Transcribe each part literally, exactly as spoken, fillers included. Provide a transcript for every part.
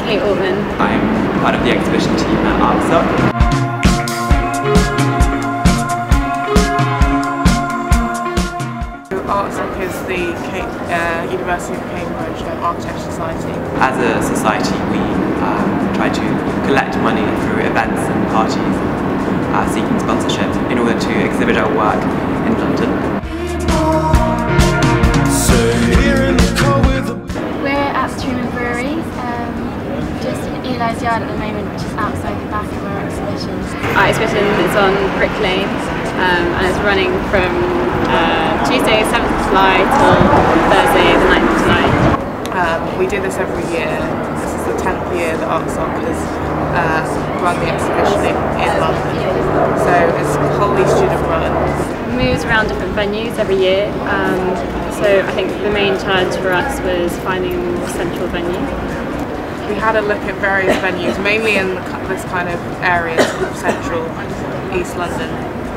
Emily Altman. I'm part of the exhibition team at ARCSOC. ARCSOC is the uh, University of Cambridge Architecture Society. As a society, we uh, try to collect money through events and parties, uh, seeking sponsorship in order to exhibit our work in London. We're at Old Truman Brewery, um, just in Eli's yard at the moment, which is outside the back of our exhibition. Our exhibition is on Brick Lane um, and it's running from uh, Tuesday seventh of July till Thursday the ninth of July. Um, we do this every year. This is the tenth year that ARCSOC has uh, run the exhibition in, in London. So it's wholly student run. We moves around different venues every year, um, so I think the main challenge for us was finding a more central venue. We had a look at various venues, mainly in the, this kind of area, sort of central East London.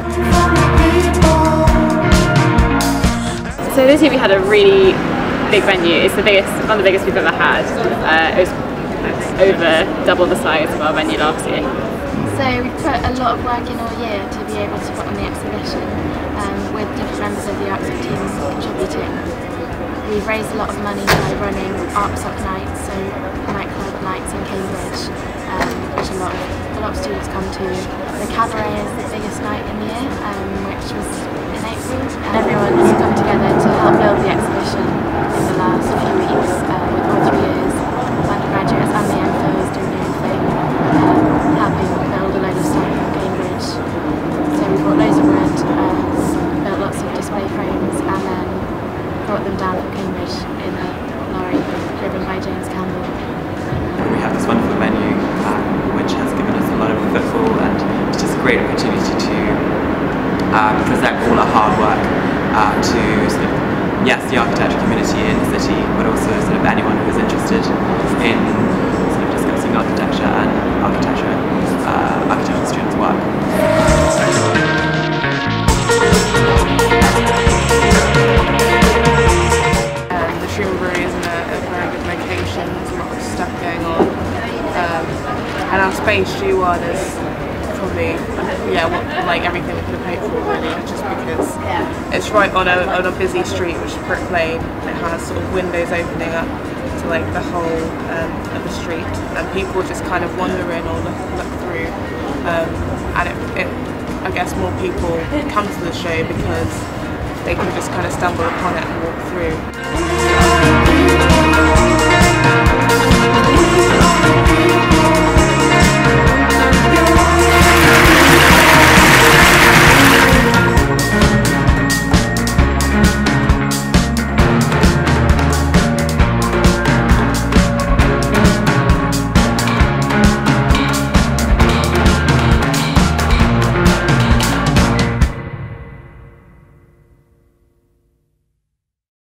So this year we had a really big venue. It's the biggest, one of the biggest we've ever had. Uh, it was over double the size of our venue last year. So we've put a lot of work in all year to be able to put on the exhibition, um, with different members of the ARCSOC team contributing. We've raised a lot of money by running ARCSOC nights, so nightclub nights in Cambridge, um, which a lot, of, a lot of students come to. The cabaret is the biggest night in the year, um, which was in April, and everyone's come together to help build the exhibition in the last few weeks, uh, with all three years, undergraduates and the M Phils doing their own thing, um, helping build a load of stuff in Cambridge. So we brought loads of wood, um, built lots of display frames, and then brought them down from Cambridge in a lorry driven by James Campbell. We have this wonderful venue um, which has given us a lot of footfall, and it's just a great opportunity to uh, present all our hard work uh, to sort of, yes, the architecture community in the city, but also sort of anyone who is interested in sort of discussing architecture and architecture, uh, architectural students' work. Truman Brewery is in a, a very good location. There's a lot of stuff going on, um, and our space G one is probably yeah what, like everything we could have paid for really, just because it's right on a, on a busy street, which is Brick Lane. It has sort of windows opening up to like the whole um, of the street, and people just kind of wander in or look, look through, um, and it, it, I guess more people come to the show because they can just kind of stumble upon it and walk through.